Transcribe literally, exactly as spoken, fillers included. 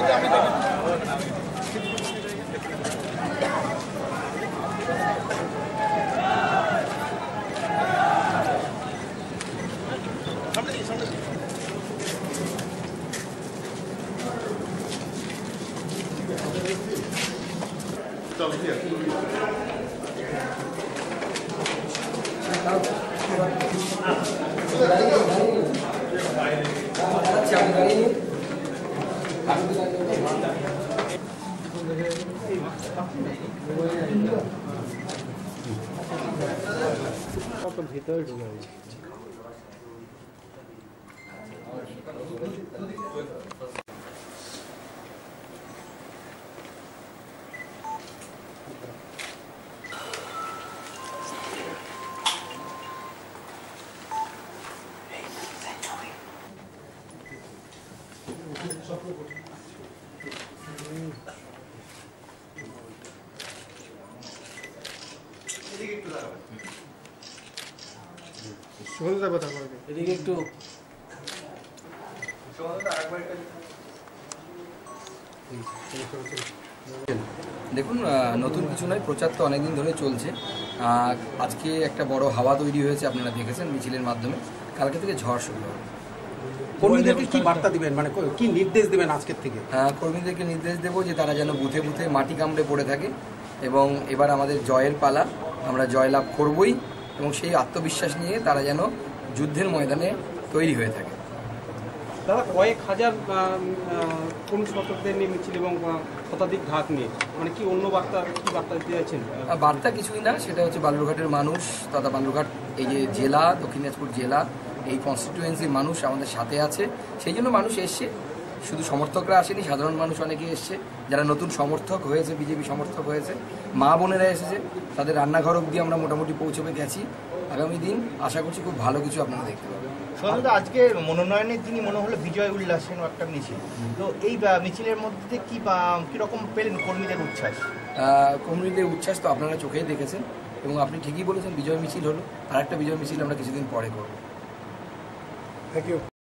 ভিতরে ঢুকে এদিকে একটু দেখুন, নতুন কিছু নয়, প্রচার তো অনেকদিন ধরে চলছে। আজকে একটা বড় হাওয়া তৈরি হয়েছে, আপনারা দেখেছেন মিছিলের মাধ্যমে। কালকে থেকে ঝড় শুরু হবে। কর্মীদেরকে কি বার্তা দিবেন, মানে কি নির্দেশ দিবেন আজকের থেকে? কর্মীদেরকে নির্দেশ দেবো যে তারা যেন বুথে বুথে মাটি কামড়ে পড়ে থাকে এবং এবার আমাদের জয়ের পালা, আমরা জয়লাভ করবই এবং সেই আত্মবিশ্বাস নিয়ে তারা যেন যুদ্ধের ময়দানে তৈরি হয়ে থাকে। দাদা, কয়েক হাজার কোন শতকদের নিয়ে মিছিল এবং শতাধিক ঢাক নিয়ে, মানে কি অন্য বার্তা কি বার্তা দিতে যাচ্ছেন? বার্তা কিছুই না, সেটা হচ্ছে বালুরঘাটের মানুষ তথা বালুরঘাট এই যে জেলা, দক্ষিণ দিনাজপুর জেলা, এই কনস্টিটিউয়েন্সির মানুষ আমাদের সাথে আছে, সেই জন্য মানুষ এসছে। শুধু সমর্থকরা আসেনি, সাধারণ মানুষ অনেকে এসছে, যারা নতুন সমর্থক হয়েছে, বিজেপি সমর্থক হয়েছে, মা বোনেরা এসেছে, তাদের রান্নাঘর অবধি আমরা মোটামুটি পৌঁছবে গেছি। আগামী দিন আশা করছি খুব ভালো কিছু আপনারা দেখতে পাবেন। সন্ধ্যা আজকে মনোনয়নের দিনই মনে হলো বিজয় উল্লাসের একটা মিছিল, তো এই মিছিলের মধ্যে কি কিরকম পেলেন কর্মীদের উচ্ছ্বাস? কর্মীদের উচ্ছ্বাস তো আপনারা চোখেই দেখেছেন এবং আপনি ঠিকই বলেছেন, বিজয় মিছিল হলো, আর একটা বিজয় মিছিল আমরা কিছুদিন পরে করবো। Thank you.